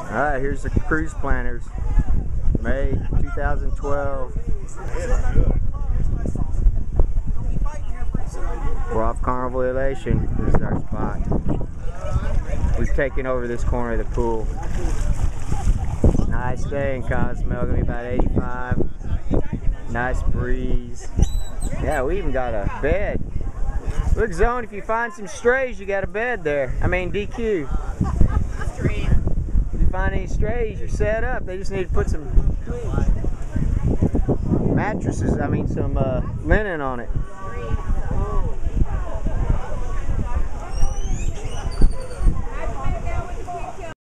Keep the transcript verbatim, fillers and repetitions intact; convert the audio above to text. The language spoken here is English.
Alright, here's the cruise planners. May two thousand twelve. We're off Carnival Elation. This is our spot. We've taken over this corner of the pool. Nice day in Cozumel, gonna be about eighty-five. Nice breeze. Yeah, we even got a bed. Look, Zone, if you find some strays, you got a bed there. I mean, D Q. If you find any strays, you're set up. They just need to put some mattresses, I mean, some uh, linen on it.